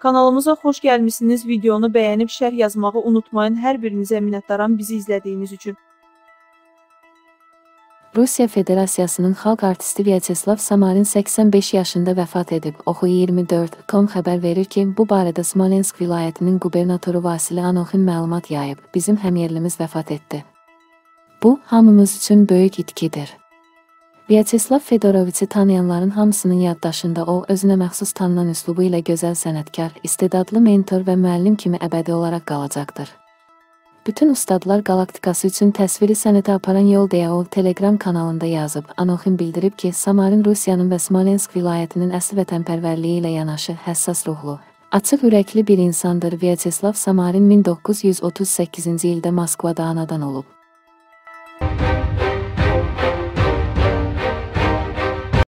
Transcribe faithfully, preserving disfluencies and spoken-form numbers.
Kanalımıza xoş gəlmişsiniz. Videonu bəyənib şərh yazmağı unutmayın. Hər birinizə minnətdaram bizi izlədiyiniz üçün. Rusiya Federasiyasının xalq artisti Vyacheslav Samarin səksən beş yaşında vəfat edib. Oxu iyirmi dörd nöqtə com xəbər verir ki, bu barədə Smolensk vilayətinin qubernatoru Vasili Anoxin məlumat yayıb. Bizim həmyerlimiz vəfat etdi. Bu, hamımız üçün böyük itkidir. Vyacheslav Fedoroviçi tanıyanların hamısının yaddaşında o, özünə məxsus tanınan üslubu ilə gözəl sənətkar, istedadlı mentor və müəllim kimi əbədi olaraq qalacaqdır. Bütün ustadlar qalaktikası üçün təsviri sənətə aparan yol deyə o, Telegram kanalında yazıb. Anoxin bildirib ki, Samarin Rusiyanın və Smolensk vilayətinin əsl vətənpərvərliyi ilə yanaşı həssas ruhlu, açıq ürəkli bir insandır. Vyacheslav Samarin min doqquz yüz otuz səkkizinci ildə Moskvada anadan olub.